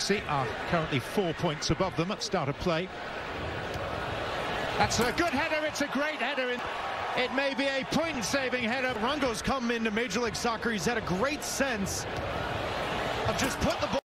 Galaxy are currently 4 points above them at start of play. That's a good header, it's a great header. It may be a point-saving header. Arango's come into Major League Soccer. He's had a great sense of just putting the ball